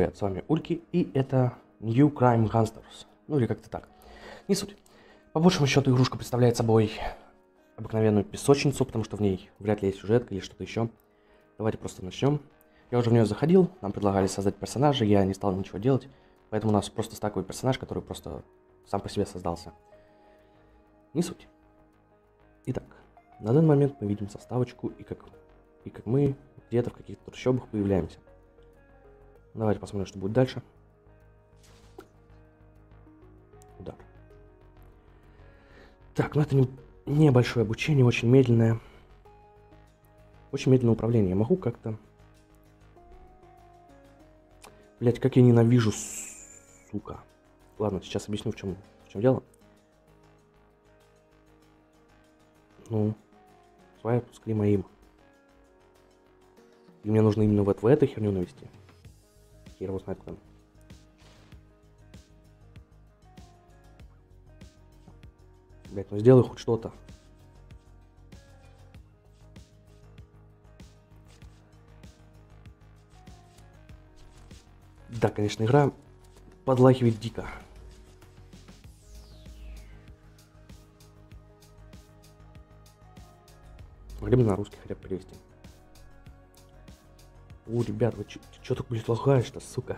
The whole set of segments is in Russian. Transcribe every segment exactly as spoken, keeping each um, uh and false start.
Привет, с вами Ульки, и это New Crime Gangsters, ну или как-то так, не суть. По большему счету игрушка представляет собой обыкновенную песочницу, потому что в ней вряд ли есть сюжетка или что-то еще. Давайте просто начнем. Я уже в нее заходил, нам предлагали создать персонажа, я не стал ничего делать, поэтому у нас просто стаковый персонаж, который просто сам по себе создался. Не суть. Итак, на данный момент мы видим составочку и как, и как мы где-то в каких-то трущобах появляемся. Давайте посмотрим, что будет дальше. Удар. Так, ну это не, небольшое обучение, очень медленное. Очень медленное управление. Я могу как-то... Блять, как я ненавижу, сука. Ладно, сейчас объясню, в чем, в чем дело. Ну, свайп с климаим. И мне нужно именно вот в эту херню навести. Хер его знает куда. Блять, ну сделай хоть что-то. Да, конечно, игра подлагивает дико. Могли бы на русский хотя бы перевести. О, ребят, вы чё так, блядь, лагаешь-то, сука?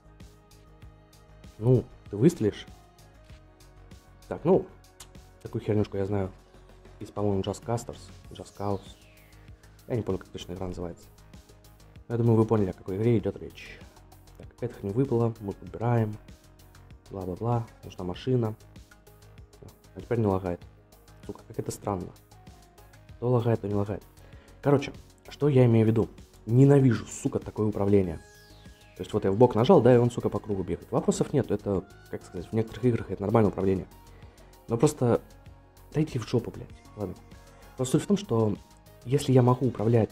Ну, ты выстрелишь? Так, ну, такую хернюшку я знаю из, по-моему, Just Casters, Just Cause. Я не помню, как точно игра называется. Я думаю, вы поняли, о какой игре идет речь. Так, это не выпало, мы подбираем. Бла-бла-бла, нужна машина. А теперь не лагает. Сука, как это странно. То лагает, то не лагает. Короче, что я имею в виду? Ненавижу, сука, такое управление. То есть вот я в бок нажал, да, и он, сука, по кругу бегает. Вопросов нет, это, как сказать, в некоторых играх это нормальное управление. Но просто дайте в жопу, блядь. Ладно. Просто суть в том, что если я могу управлять...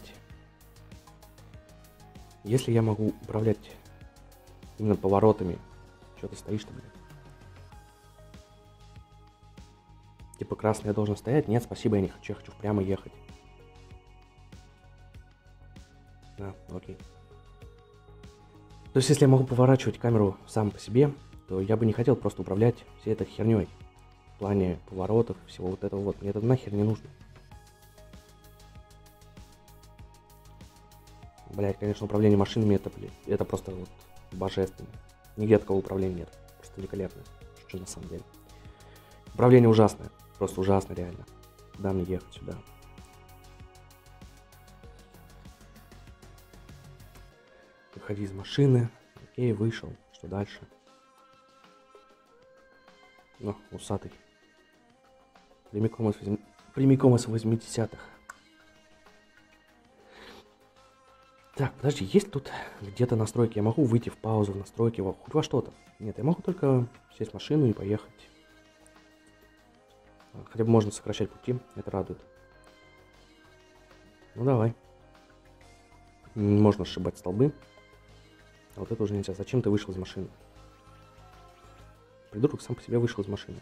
Если я могу управлять именно поворотами... Чё ты стоишь-то, блядь? Типа красный я должен стоять? Нет, спасибо, я не хочу, я хочу прямо ехать. А, окей. То есть, если я могу поворачивать камеру сам по себе, то я бы не хотел просто управлять всей этой херней. В плане поворотов, всего вот этого вот. Мне это нахер не нужно. Блять, конечно, управление машинами это, блядь, это просто вот божественно. Нигде такого управления нет. Просто великолепно. Что на самом деле. Управление ужасное. Просто ужасно, реально. Куда мне ехать сюда? Выходи из машины. Окей, вышел. Что дальше? Ну, усатый. Прямиком из, Прямиком из восьмидесятых. Так, подожди, есть тут где-то настройки? Я могу выйти в паузу, в настройки, во, хоть во что-то? Нет, я могу только сесть в машину и поехать. Хотя бы можно сокращать пути, это радует. Ну давай. Можно сшибать столбы. А вот это уже нельзя. Зачем ты вышел из машины? Придурок сам по себе вышел из машины.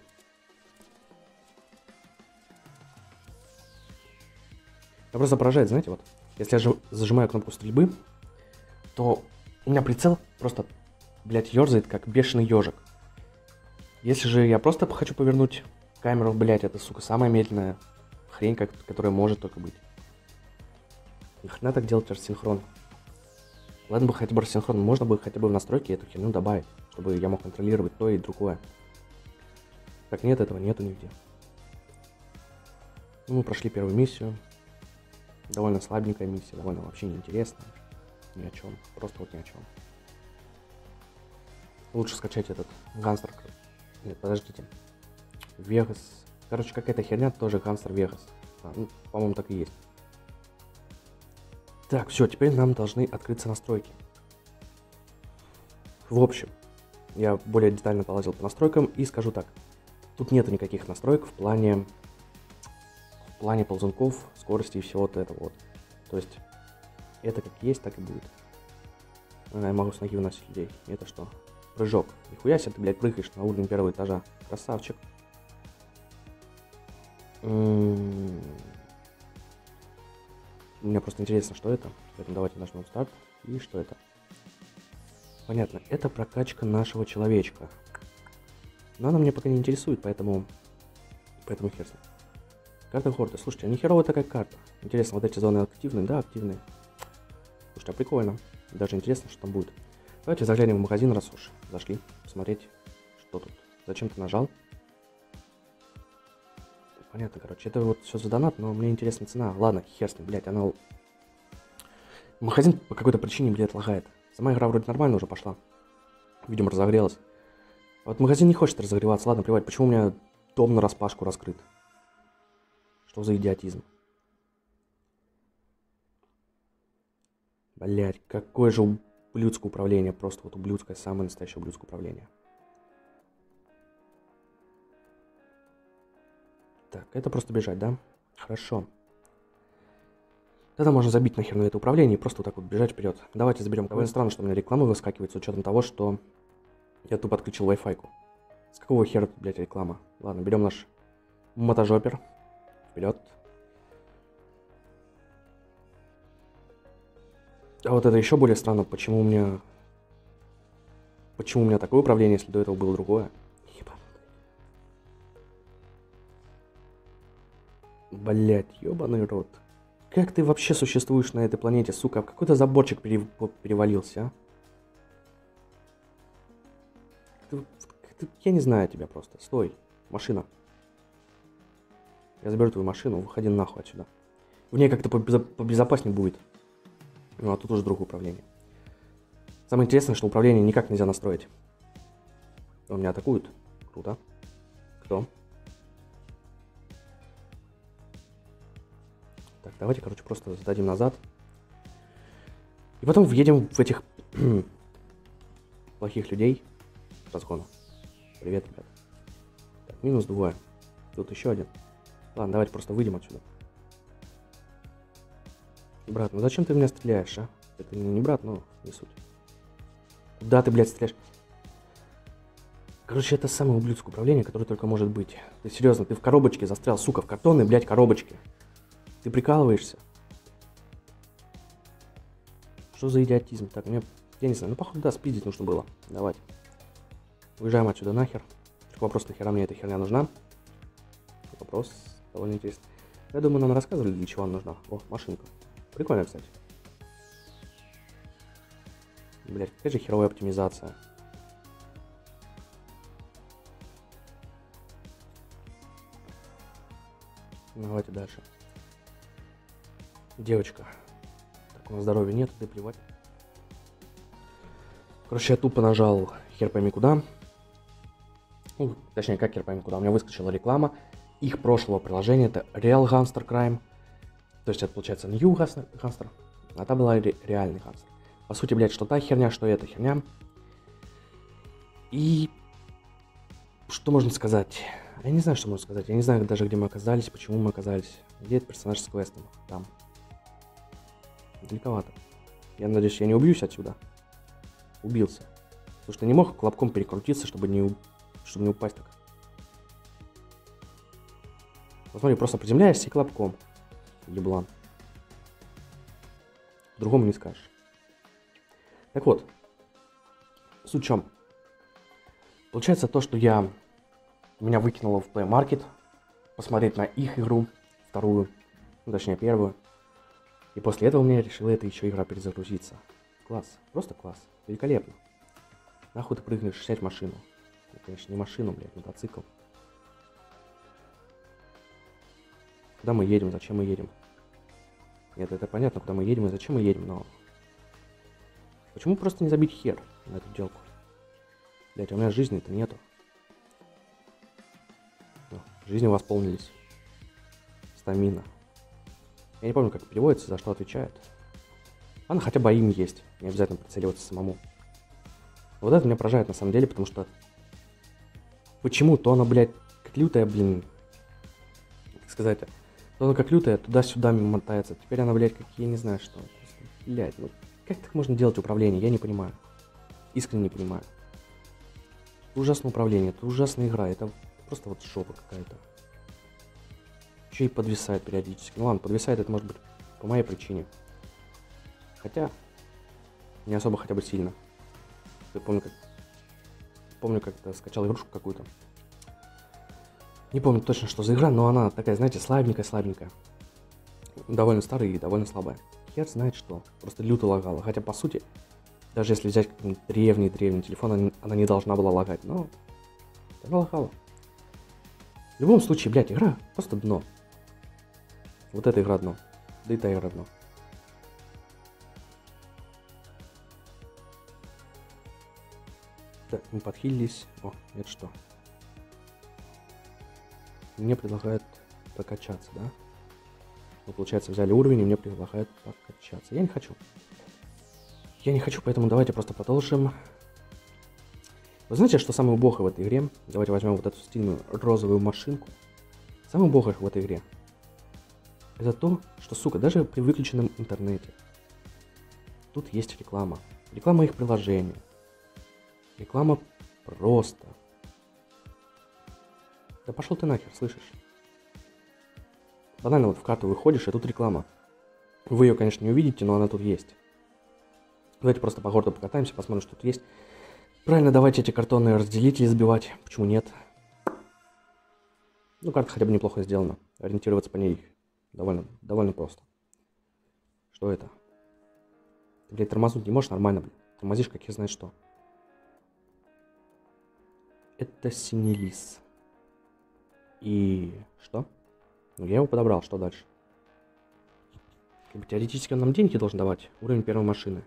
Я просто поражает, знаете, вот. Если я зажимаю кнопку стрельбы, то у меня прицел просто, блядь, ерзает, как бешеный ежик. Если же я просто хочу повернуть камеру, блядь, это, сука, самая медленная хрень, как, которая может только быть. Нахрена так делать рассинхрон? Ладно бы хотя бы рассинхрон, можно бы хотя бы в настройки эту херню добавить, чтобы я мог контролировать то и другое. Так, нет, этого нету нигде. Ну, мы прошли первую миссию. Довольно слабенькая миссия, довольно вообще неинтересная. Ни о чем, просто вот ни о чем. Лучше скачать этот Гангстер. Нет, подождите. Вегас. Короче, какая-то херня, тоже Гангстер Вегас. А, ну, по-моему, так и есть. Так, все, теперь нам должны открыться настройки. В общем, я более детально полазил по настройкам и скажу так. Тут нету никаких настроек в плане, в плане ползунков, скорости и всего вот этого вот. То есть, это как есть, так и будет. Я могу с ноги выносить людей. И это что? Прыжок. Нихуя себе ты, блядь, прыгаешь на уровень первого этажа. Красавчик. М-м-м. Мне просто интересно, что это. Поэтому давайте нажмем старт. И что это? Понятно, это прокачка нашего человечка. Но она меня пока не интересует, поэтому... Поэтому хер с ним. Карта Хорта. Слушайте, а не херовая такая карта. Интересно, вот эти зоны активные? Да, активные. Слушайте, а прикольно. Даже интересно, что там будет. Давайте заглянем в магазин, раз уж зашли. Посмотреть, что тут. Зачем ты нажал? Понятно, короче. Это вот все за донат, но мне интересна цена. Ладно, хер с ним, блядь, она... Магазин по какой-то причине, блядь, лагает. Сама игра вроде нормально уже пошла. Видимо, разогрелась. А вот магазин не хочет разогреваться. Ладно, плевать. Почему у меня дом нараспашку раскрыт? Что за идиотизм? Блядь, какое же ублюдское управление. Просто вот ублюдское, самое настоящее ублюдское управление. Так, это просто бежать, да? Хорошо. Тогда можно забить нахер на это управление и просто вот так вот бежать вперед. Давайте заберем. Довольно странно, что у меня реклама выскакивает с учетом того, что я тупо отключил Wi-Fi. С какого хера тут, блядь, реклама? Ладно, берем наш мотожопер. Вперед. А вот это еще более странно, почему у меня... Почему у меня такое управление, если до этого было другое? Блять, ебаный рот. Как ты вообще существуешь на этой планете, сука? Какой-то заборчик перев... перевалился, а? Ты... Ты... Я не знаю тебя просто. Стой. Машина. Я заберу твою машину, выходи нахуй отсюда. В ней как-то побезо... побезопаснее будет. Ну, а тут уже другое управление. Самое интересное, что управление никак нельзя настроить. Он меня атакует. Круто. Кто? Так, давайте, короче, просто сдадим назад. И потом въедем в этих плохих людей с разгона. Привет, ребят. Так, минус двое. Тут еще один. Ладно, давайте просто выйдем отсюда. Брат, ну зачем ты в меня стреляешь, а? Это не брат, но не суть. Куда ты, блядь, стреляешь? Короче, это самое ублюдское управление, которое только может быть. Ты серьезно, ты в коробочке застрял, сука, в картонной, блядь, коробочке. Ты прикалываешься? Что за идиотизм? Так, мне, я не знаю, ну походу, да, спиздить нужно было. Давайте. Уезжаем отсюда нахер. Только вопрос, нахера мне эта херня нужна? Вопрос довольно интересный. Я думаю, нам рассказывали, для чего она нужна. О, машинка. Прикольно, кстати. Блять, какая же херовая оптимизация. Давайте дальше. Девочка. Так, у нас здоровья нет, да и плевать. Короче, я тупо нажал хер пойми куда. Ну, точнее, как хер пойми куда. У меня выскочила реклама их прошлого приложения. Это Real Gangster Crime. То есть это получается New Gangster, а там была ре- реальный Gangster. По сути, блядь, что та херня, что эта херня. И... Что можно сказать? Я не знаю, что можно сказать. Я не знаю даже, где мы оказались, почему мы оказались. Где этот персонаж с квестом? Там. Далековато. Я надеюсь, я не убьюсь отсюда. Убился. Потому что не мог клапком перекрутиться, чтобы не, у... чтобы не упасть так. Посмотри, просто приземляешься и клапком. Еблан. Другому не скажешь. Так вот. Суть в чем? Получается то, что я... Меня выкинуло в Play Market. Посмотреть на их игру. Вторую. Ну, точнее, первую. И после этого мне решила эта еще игра перезагрузиться. Класс. Просто класс. Великолепно. Нахуй ты прыгнешь снять машину. Ну, конечно, не машину, блядь, мотоцикл. Куда мы едем? Зачем мы едем? Нет, это понятно, куда мы едем и зачем мы едем, но... Почему просто не забить хер на эту делку? Блять, у меня жизни-то нету. О, жизни восполнились. Стамина. Я не помню, как переводится, за что отвечает. Она хотя бы им есть. Не обязательно прицеливаться самому. Вот это меня поражает на самом деле, потому что... Почему-то она, блядь, как лютая, блин... Как сказать-то? То она как лютая, туда-сюда мотается. Теперь она, блядь, как я не знаю что. Блядь, ну как так можно делать управление? Я не понимаю. Искренне не понимаю. Это ужасное управление, это ужасная игра. Это просто вот жопа какая-то. Еще и подвисает периодически. Ну ладно, подвисает это может быть по моей причине. Хотя, не особо хотя бы сильно. Я помню, как... Помню, как-то скачал игрушку какую-то. Не помню точно, что за игра, но она такая, знаете, слабенькая-слабенькая. Довольно старая и довольно слабая. Хер знает что. Просто люто лагала. Хотя, по сути, даже если взять какой-нибудь древний-древний телефон, она, она не должна была лагать. Но она лагала. В любом случае, блядь, игра просто дно. Вот эта игра дно. Да и та игра дно. Так, мы подхилились. О, это что? Мне предлагают прокачаться, да? Мы, получается, взяли уровень, и мне предлагают прокачаться. Я не хочу. Я не хочу, поэтому давайте просто продолжим. Вы знаете, что самое убогое в этой игре? Давайте возьмем вот эту стильную розовую машинку. Самое убогое в этой игре это то, что, сука, даже при выключенном интернете тут есть реклама. Реклама их приложения. Реклама просто. Да пошел ты нахер, слышишь? Банально вот в карту выходишь, и тут реклама. Вы ее, конечно, не увидите, но она тут есть. Давайте просто по городу покатаемся, посмотрим, что тут есть. Правильно, давайте эти картонные разделители сбивать. Почему нет? Ну, карта хотя бы неплохо сделана. Ориентироваться по ней довольно, довольно просто. Что это? Ты, блядь, тормознуть не можешь нормально, блядь. Тормозишь, как я знаю что. Это синий лис. И что? Ну, я его подобрал, что дальше? Как бы теоретически он нам деньги должен давать. Уровень первой машины.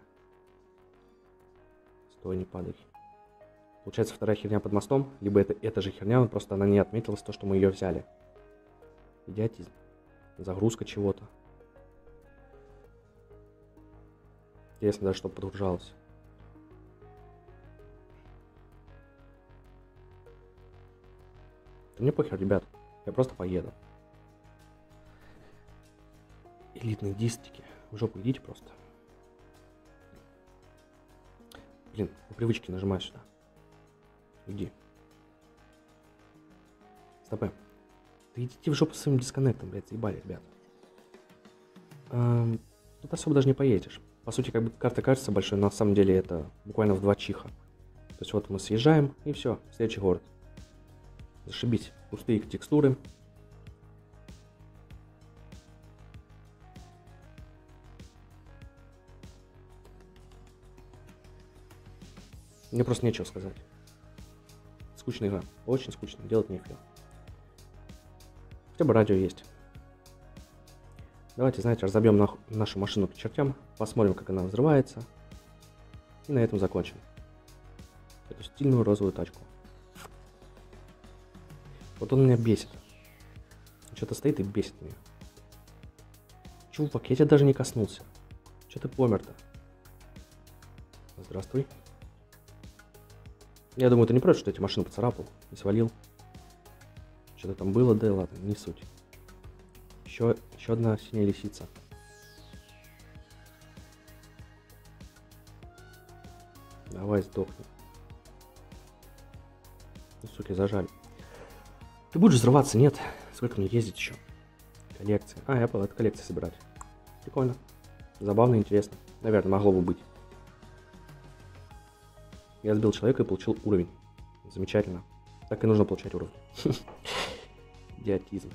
Стой, не падай. Получается, вторая херня под мостом. Либо это эта же херня, просто она не отметилась, то, что мы ее взяли. Идиотизм. Загрузка чего-то. Интересно даже, что подгружалось. Да мне похер, ребят. Я просто поеду. Элитные дистики. В жопу идите просто. Блин, по привычке нажимаю сюда. Иди. Стопэ. Да идите в жопу с своим дисконнектом, блядь, заебали, ребят. Эм, тут особо даже не поедешь. По сути, как бы карта кажется большой, но на самом деле это буквально в два чиха. То есть вот мы съезжаем, и все, следующий город. Зашибись. Пустые текстуры. Мне просто нечего сказать. Скучная игра. Очень скучно. Делать нефиг. Хотя бы радио есть. Давайте, знаете, разобьем нах- нашу машину к чертям. Посмотрим, как она взрывается. И на этом закончим. Эту стильную розовую тачку. Вот он меня бесит. Что-то стоит и бесит меня. Чувак, я тебя даже не коснулся. Че ты помер-то? Здравствуй. Я думаю, ты не против, что я тебе машину поцарапал и свалил. Что-то там было, да и ладно, не суть. Еще, еще одна синяя лисица. Давай сдохни. Ну, суки, зажали. Ты будешь взрываться? Нет. Сколько мне ездить еще? Коллекция. А, я понял, это коллекция собирать. Прикольно. Забавно, интересно. Наверное, могло бы быть. Я сбил человека и получил уровень. Замечательно. Так и нужно получать уровень. Идиотизм.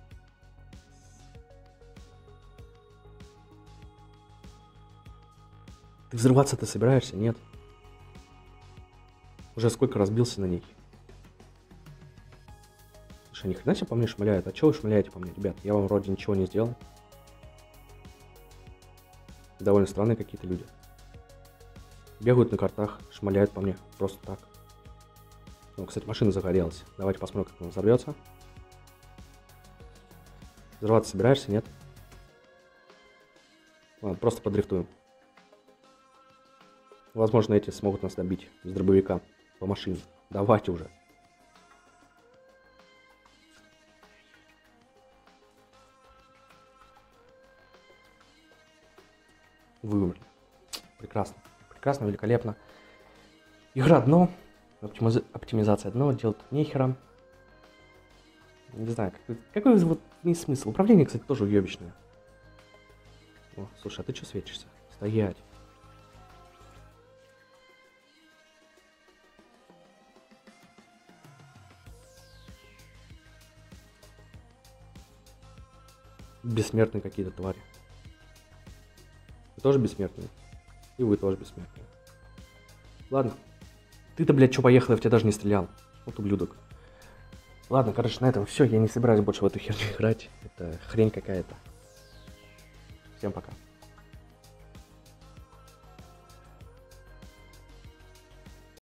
Ты взрываться-то собираешься? Нет. Уже сколько разбился на ней. Слушай, ни хрена себе по мне шмаляют. А чего вы шмаляете по мне, ребят? Я вам вроде ничего не сделал. Довольно странные какие-то люди. Бегают на картах, шмаляют по мне. Просто так. Ну, кстати, машина загорелась. Давайте посмотрим, как она взорвется. Взрываться собираешься, нет? Ладно, просто подрифтуем. Возможно, эти смогут нас добить с дробовика по машине. Давайте уже. Вы умерли. Прекрасно. Прекрасно, великолепно. Игра дно. Оптимиз... Оптимизация дно. Делать нехера. Не знаю, какой, какой вот не смысл. Управление, кстати, тоже уебищное. О, слушай, а ты что светишься? Стоять. бессмертные какие-то твари. Вы тоже бессмертные? И вы тоже бессмертные. Ладно. Ты-то, блядь, что поехал, я в тебя даже не стрелял. Вот ублюдок. Ладно, короче, на этом все. Я не собираюсь больше в эту херню играть. Это хрень какая-то. Всем пока.